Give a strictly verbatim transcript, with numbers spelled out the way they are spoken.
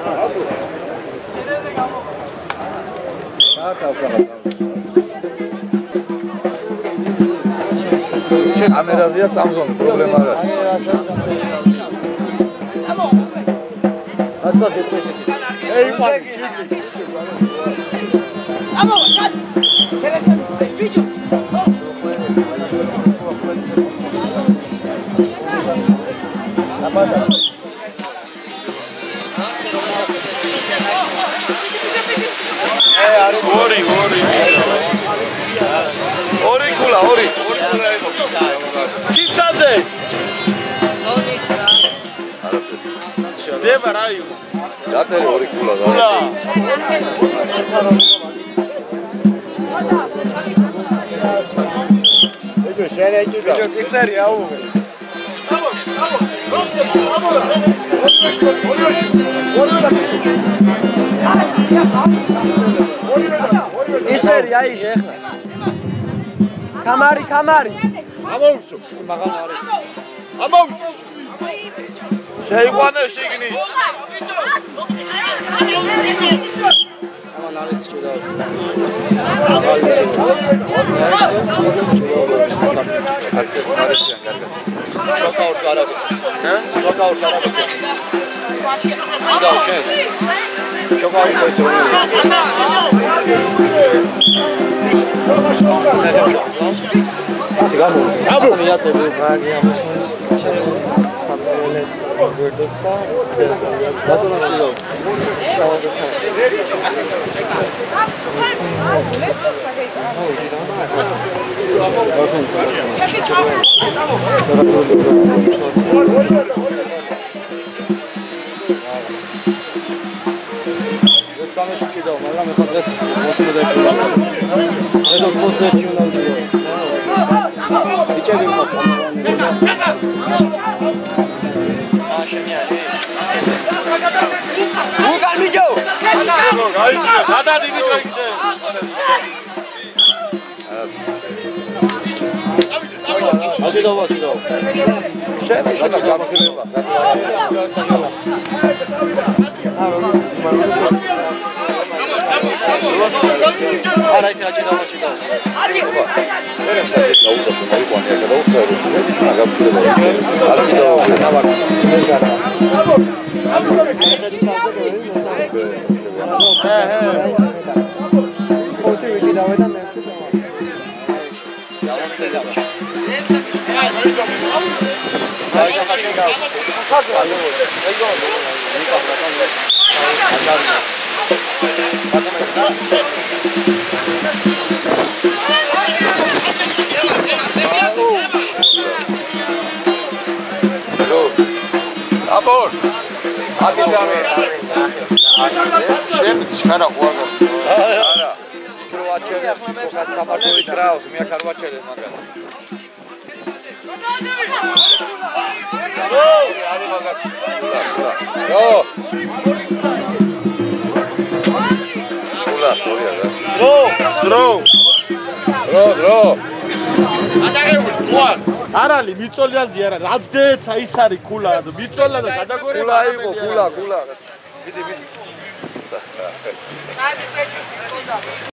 კამერაზეა Samsung პრობლემა არა. აცვა დეპრესი. ეი პარი შიგნით. ამო, ჩად. ფერესთან ბიჭო. აბადა. ორი, ორი. ორი კულა, ორი. ციცაძე. დება რა იყო? დაწერე ორი კულა. კულა. ეჯო შენეჭი და. ბიჭო ისარი აუღე. ისერი აიღე ახლა. კამარი, კამარი. ამოვსო. მაგან არის. ამოვსო. შეიყვანე შიგნით. ამან არის ჭირა. შოკაუტ არაბი. ჰა? შოკაუტ არაბი. დაუ შენ. შოკაუტ ხო სიგამო. აბუ მიაწები მაგია Gordofta, Batona Shiro. Same się czytał, ale mamy sobie mocno dać. Jest od mocno ci nauczyło. Widzieli go. Ugan bijo. Ada di bijo ikse. Aje dawa, aje dawa. შენ შენ გამოგება. არა ის აჭი დავა აჭი დავა. აჭი. დაუდა მოიყვანე და დაუწერე შენ აგაფრება. არა დავა ნავარ სიმერგარა. ჰე ჰე. ფოტო ვიდი დავა და მე აბორ აკიდამე შენ ჩქარა ყوارა არა კროაჩელი ხოხა კაპაკოვი კრაუს მე კარვაჩელი მაგალ ო არის მაგას ო კულა სორია რა დრო დრო დრო დრო გადაგებული ყوار არალი მიწოლიაზე არა რაც დეცა ის არის კულა მიწოლა და გადაგორება კულა იყო კულა კულა ვიდი ვიდი